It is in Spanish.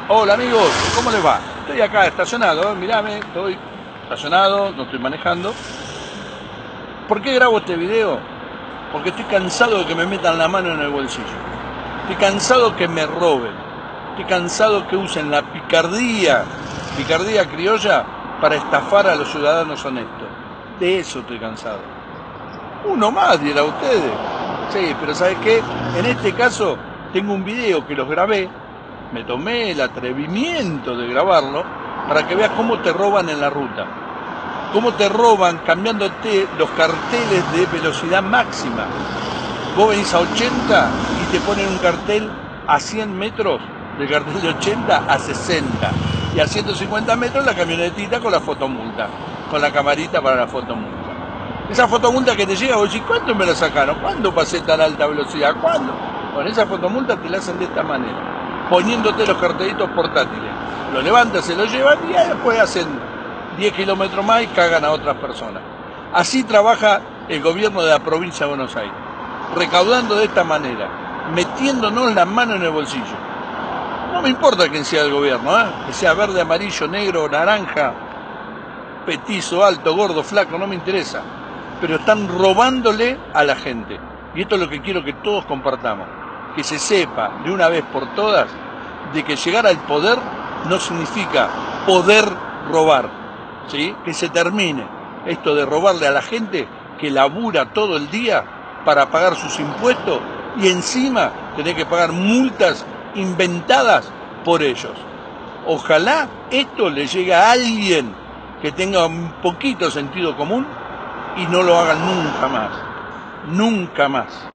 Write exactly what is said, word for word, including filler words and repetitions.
Hola amigos, ¿cómo les va? Estoy acá estacionado, ¿eh? Mirame, estoy estacionado, no estoy manejando. ¿Por qué grabo este video? Porque estoy cansado de que me metan la mano en el bolsillo. Estoy cansado que me roben. Estoy cansado que usen la picardía, picardía criolla, para estafar a los ciudadanos honestos. De eso estoy cansado. Uno más, dirá ustedes. Sí, pero ¿sabes qué? En este caso tengo un video que los grabé. Me tomé el atrevimiento de grabarlo para que veas cómo te roban en la ruta. Cómo te roban cambiándote los carteles de velocidad máxima. Vos venís a ochenta y te ponen un cartel a cien metros, del cartel de ochenta a sesenta. Y a ciento cincuenta metros la camionetita con la fotomulta, con la camarita para la fotomulta. Esa fotomulta que te llega, vos decís, ¿cuándo me la sacaron? ¿Cuándo pasé tan alta velocidad? ¿Cuándo? Con esa fotomulta te la hacen de esta manera, poniéndote los cartelitos portátiles. Lo levantan, se lo llevan y después hacen diez kilómetros más y cagan a otras personas. Así trabaja el gobierno de la provincia de Buenos Aires, recaudando de esta manera, metiéndonos la mano en el bolsillo. No me importa quién sea el gobierno, ¿eh? Que sea verde, amarillo, negro, naranja, petizo, alto, gordo, flaco, no me interesa. Pero están robándole a la gente. Y esto es lo que quiero que todos compartamos. Que se sepa de una vez por todas de que llegar al poder no significa poder robar, ¿sí? Que se termine esto de robarle a la gente que labura todo el día para pagar sus impuestos y encima tener que pagar multas inventadas por ellos. Ojalá esto le llegue a alguien que tenga un poquito de sentido común y no lo hagan nunca más, nunca más.